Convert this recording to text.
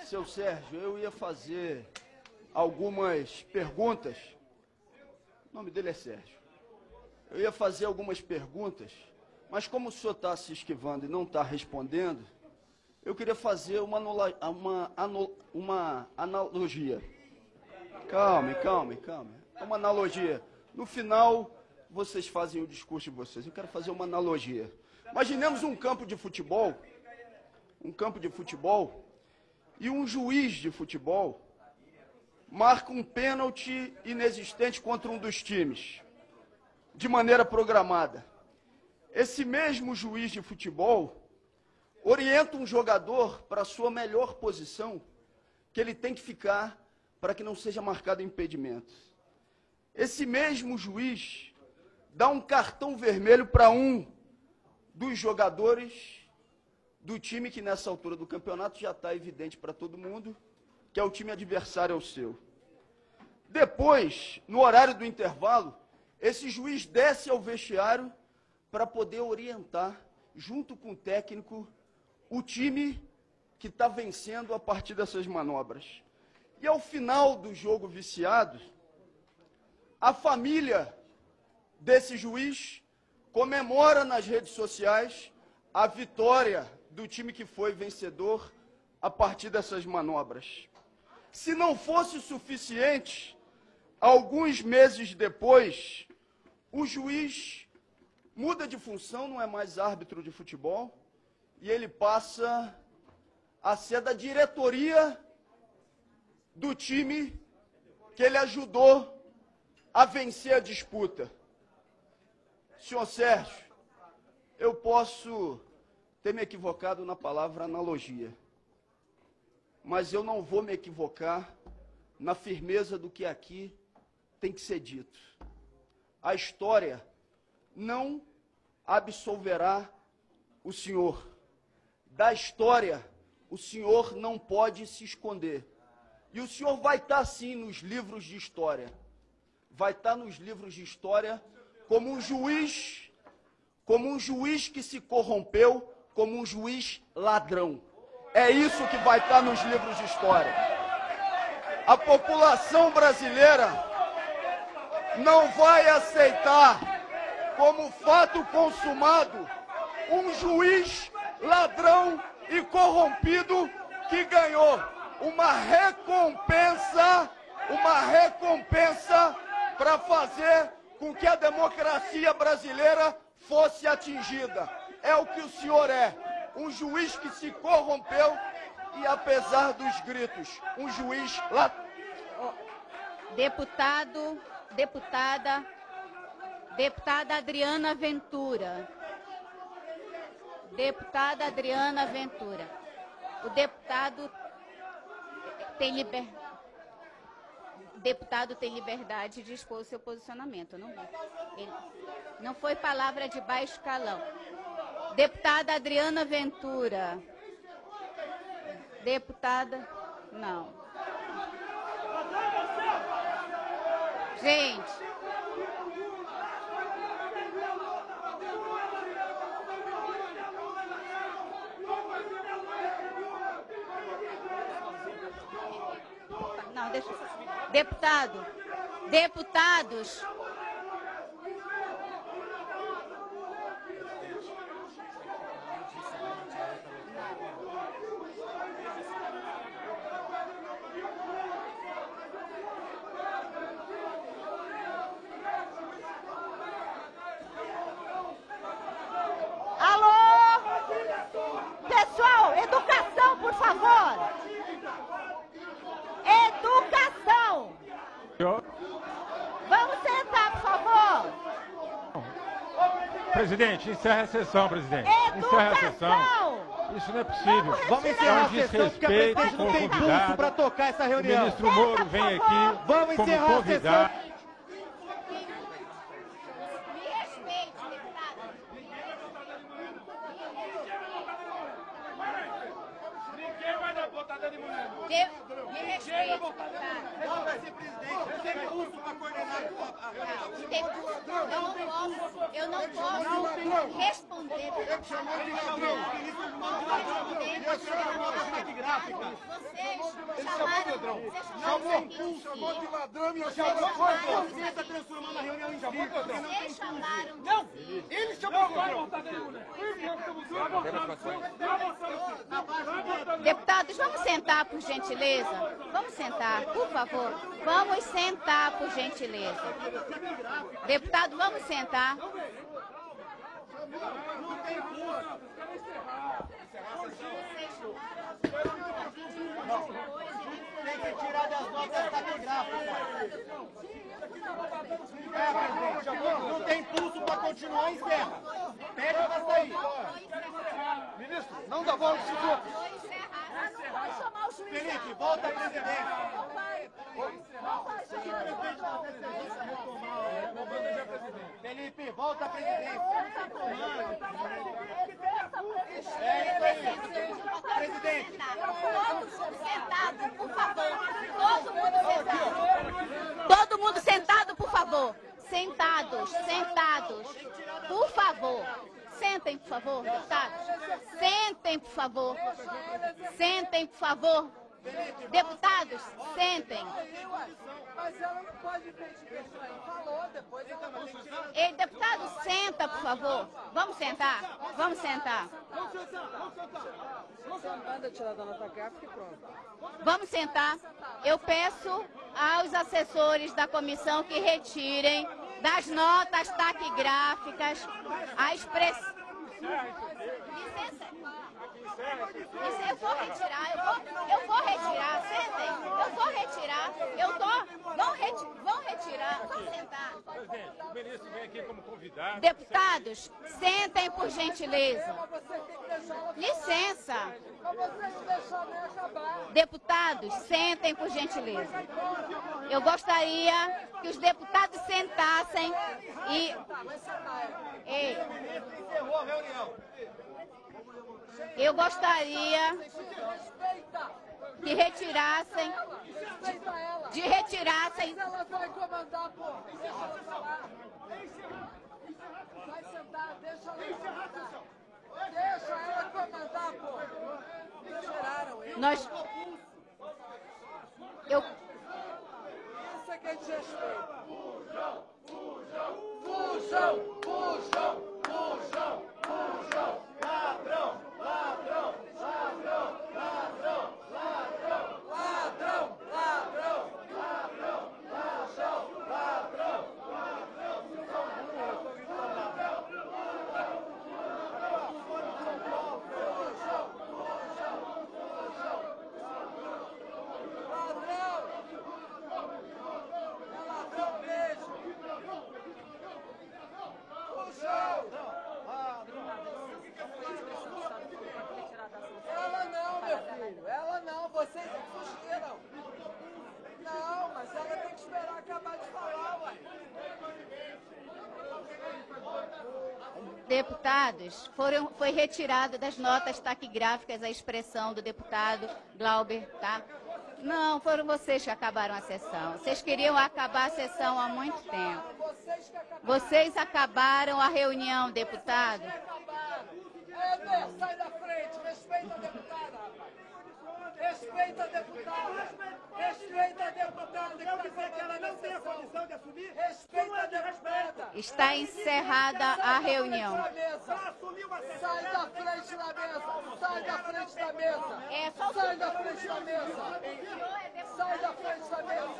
Seu Sérgio, eu ia fazer algumas perguntas. O nome dele é Sérgio. Eu ia fazer algumas perguntas, mas como o senhor está se esquivando e não está respondendo, eu queria fazer uma analogia. Calme. Uma analogia. No final, vocês fazem o discurso de vocês. Eu quero fazer uma analogia. Imaginemos um campo de futebol, e um juiz de futebol marca um pênalti inexistente contra um dos times, de maneira programada. Esse mesmo juiz de futebol orienta um jogador para a sua melhor posição, que ele tem que ficar para que não seja marcado impedimento. Esse mesmo juiz dá um cartão vermelho para um dos jogadores do time que nessa altura do campeonato já está evidente para todo mundo, que é o time adversário ao seu. Depois, no horário do intervalo, esse juiz desce ao vestiário para poder orientar, junto com o técnico, o time que está vencendo a partir dessas manobras. E ao final do jogo viciado, a família desse juiz comemora nas redes sociais a vitória do time que foi vencedor a partir dessas manobras. Se não fosse suficiente, alguns meses depois, o juiz muda de função, não é mais árbitro de futebol, e ele passa a ser da diretoria do time que ele ajudou a vencer a disputa. Senhor Sérgio, eu posso ter me equivocado na palavra analogia, mas eu não vou me equivocar na firmeza do que aqui tem que ser dito. A história não absolverá o senhor. Da história, o senhor não pode se esconder. E o senhor vai estar, sim, nos livros de história. Vai estar nos livros de história como um juiz que se corrompeu, como um juiz ladrão. É isso que vai estar nos livros de história. A população brasileira não vai aceitar como fato consumado um juiz ladrão e corrompido que ganhou uma recompensa para fazer com que a democracia brasileira fosse atingida. É o que o senhor é, um juiz que se corrompeu e, apesar dos gritos, um juiz ladrão. Deputada Adriana Ventura. Deputada Adriana Ventura. O deputado tem liberdade de expor o seu posicionamento, não vi. Não foi palavra de baixo calão. Deputada Adriana Ventura. Deputada... Não. Gente. Não, deixa eu... Deputados... Pessoal, educação, por favor. Educação. Vamos sentar, por favor. Presidente, encerra a sessão, presidente. Encerra a sessão. Isso não é possível. Vamos encerrar a sessão, porque a presidente não tem pulso para tocar essa reunião. O ministro Moro vem aqui Vamos como encerrar convidado. a sessão. Me respeite, deputado. Eu não posso responder. telegráfica. Vocês chamaram isso Chamou de ladrão e eu Vocês está transformando a reunião em circo. Vocês chamaram de... Não, ele chamou de ladrão. Deputados, vamos sentar, por gentileza. Vamos sentar, por favor. Vamos sentar, por gentileza. Deputado, vamos sentar. Tem que tirar das notas taquigráficas. Presidente, não tem pulso para continuar, encerra. Pede para sair. Ministro, não dá volta, Felipe, volta à presidência. Felipe, volta à presidência. É isso aí. Presidente. Todo mundo sentado, por favor. Todo mundo sentado. Todo mundo sentado, por favor. Sentados, sentados. Por favor. Sentem, por favor, deputados. Sentem, por favor. Sentem, por favor. Deputados, sentem. Mas ela não pode investigar isso aí. Falou, depois ela vai tirar. Ei, deputado, senta, por favor. Vamos sentar? Vamos sentar. Você manda tirar da nota gráfica e pronto. Vamos sentar. Eu peço aos assessores da comissão que retirem das notas taquigráficas a expressão. Licença. Eu vou retirar, eu vou retirar, sentem, eu vou retirar, vão retirar, vamos sentar. Presidente, o ministro vem aqui como convidado. Deputados, sentem por gentileza. Você tem que deixar ela. Licença. Mas você não deixou nem acabar. Deputados, sentem por gentileza. Eu gostaria que os deputados sentassem e... Ei, Encerrou a reunião. eu gostaria que retirassem, de retirassem. Ela vai comandar, pô. Deixa ela falar. Vai sentar, deixa ela comandar. Deixa ela comandar, pô. Tiraram ele. Nós... Eu... Isso é que é desrespeito. Fujam! Fujam! Fujam! Fujam! Fujam! Ladrão! Ladrão! Ladrão! Ladrão! Ladrão! Ladrão! Ladrão! Ladrão! Ladrão! Ladrão! Ela não, meu filho. Ela não. Vocês fugiram. Não, mas ela tem que esperar acabar de falar, ué. Deputados, foi retirado das notas taquigráficas a expressão do deputado Glauber, tá? Não, foram vocês que acabaram a sessão. Vocês queriam acabar a sessão há muito tempo. Vocês acabaram a reunião, deputado. Éder, sai da frente. Respeita a deputada, rapaz. Respeita a deputada. Respeita a deputada. Quer dizer que ela não tem a condição de assumir? Respeita a deputada. Está encerrada a reunião. Sai da frente da mesa. Sai da frente da mesa. É só o Sai da frente da mesa. Sai da frente da mesa.